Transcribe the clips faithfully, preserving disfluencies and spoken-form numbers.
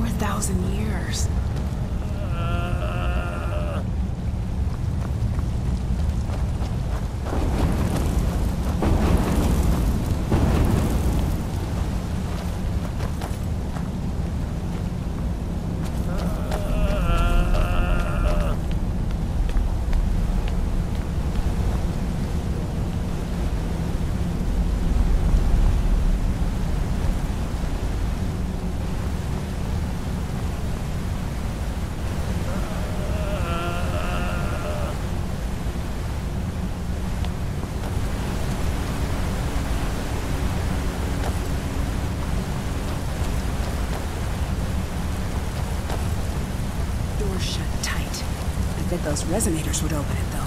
Four thousand years. Shut tight. I bet those resonators would open it, though.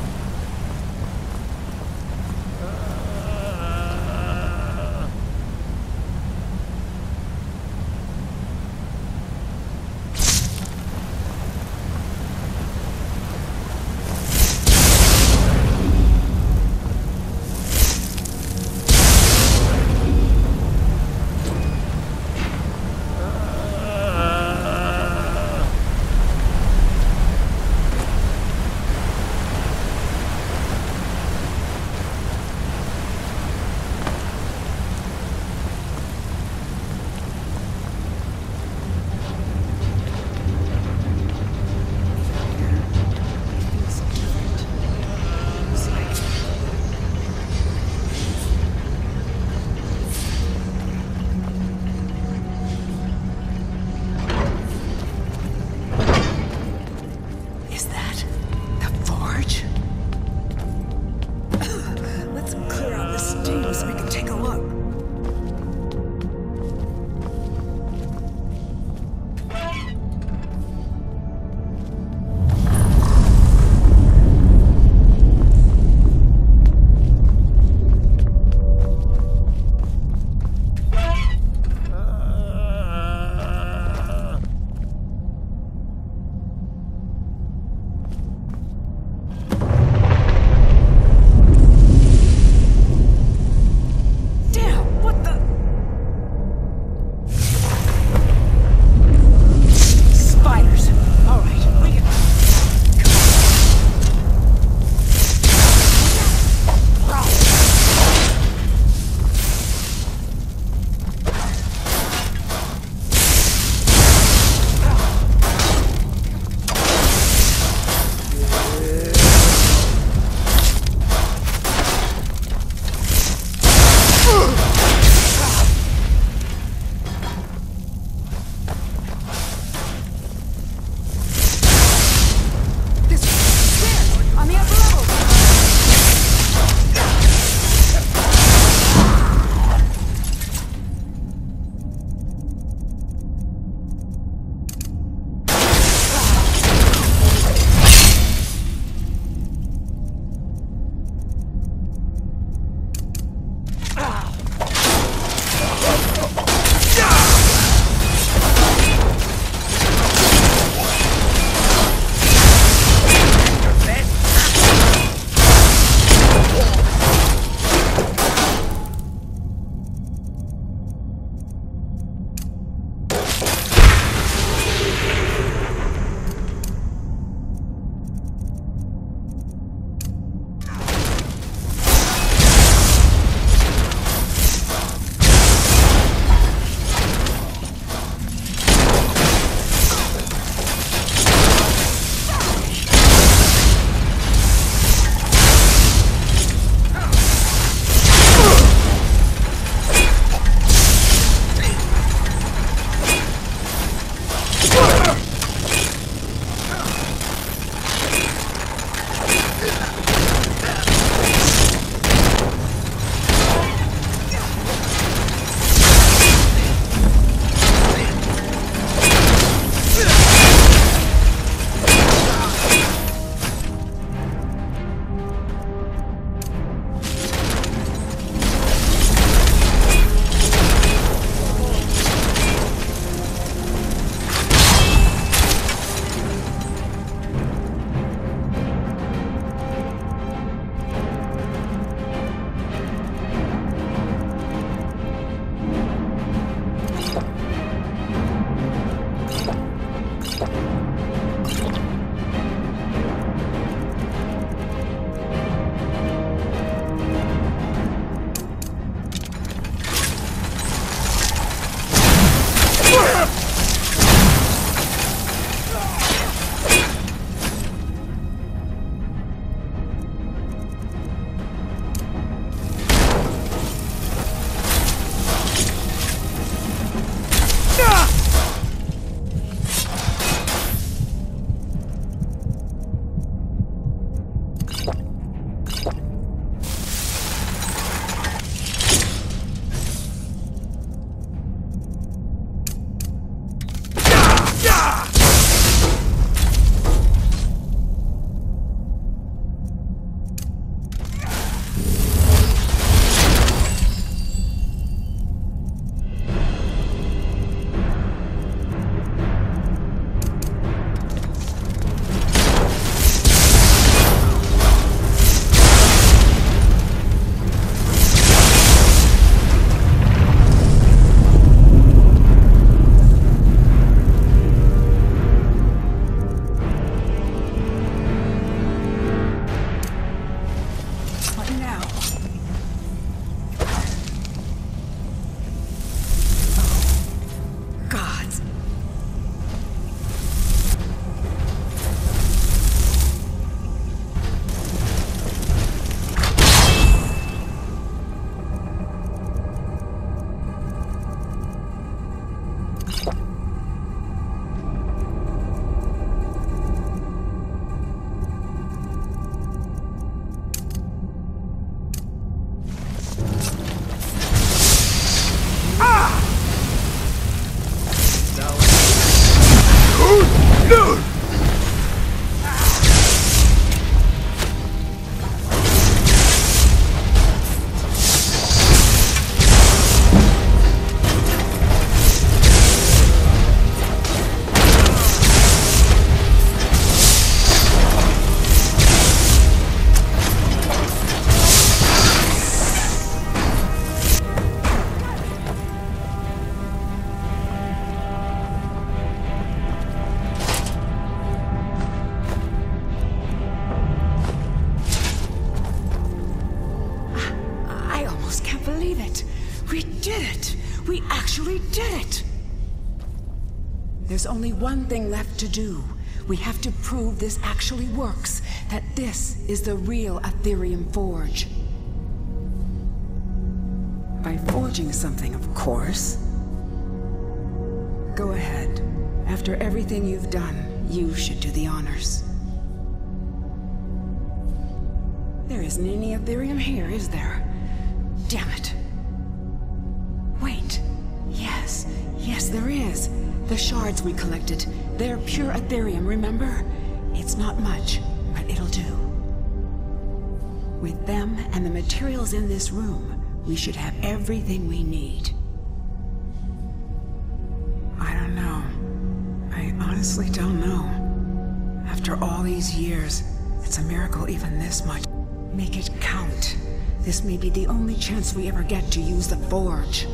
actually did it! There's only one thing left to do. We have to prove this actually works, that this is the real Aetherium Forge. By forging something, of course. Go ahead. After everything you've done, you should do the honors. There isn't any Aetherium here, is there? Damn it. Wait. Yes. Yes, there is. The shards we collected. They're pure Aetherium, remember? It's not much, but it'll do. With them and the materials in this room, we should have everything we need. I don't know. I honestly don't know. After all these years, it's a miracle even this much. Make it count. This may be the only chance we ever get to use the Forge.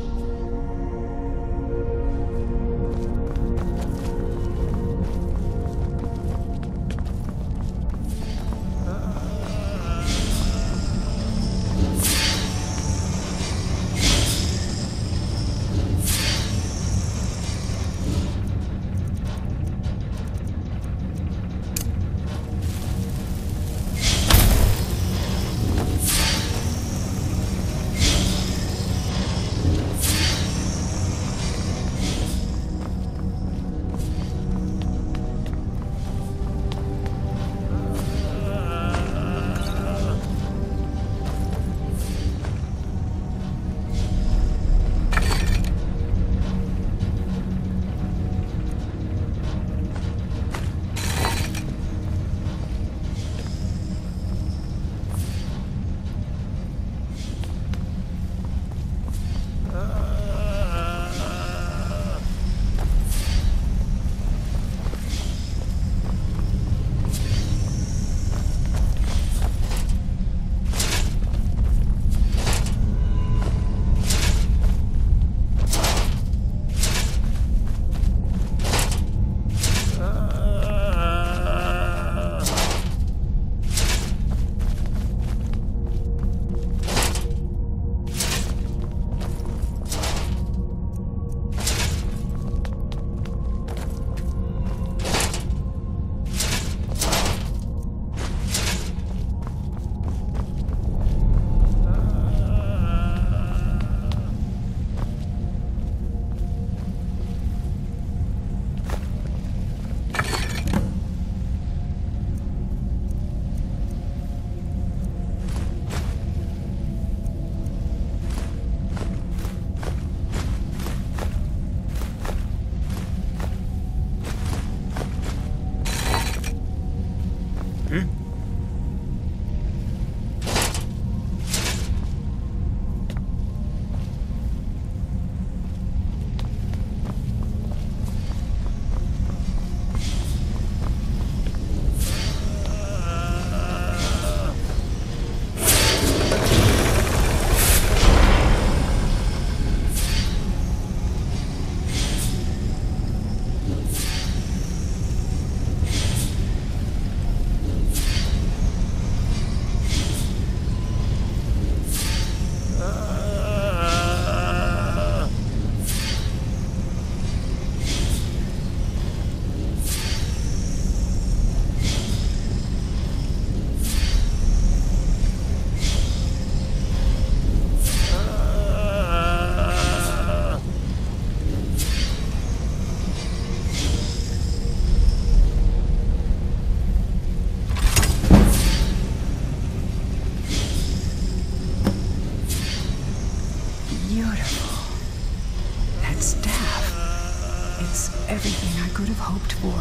Everything I could have hoped for.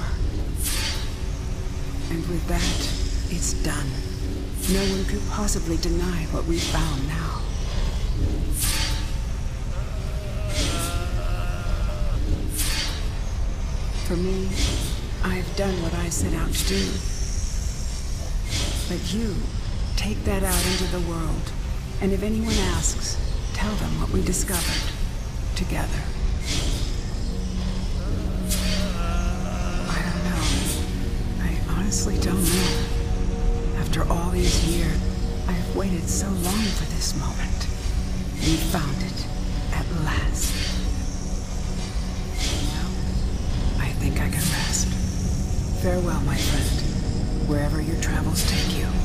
And with that, it's done. No one could possibly deny what we found now. For me, I've done what I set out to do. But you, take that out into the world, and if anyone asks, tell them what we discovered together. I honestly don't know. After all these years, I have waited so long for this moment. We found it, at last. Farewell, my friend. Wherever your travels take you.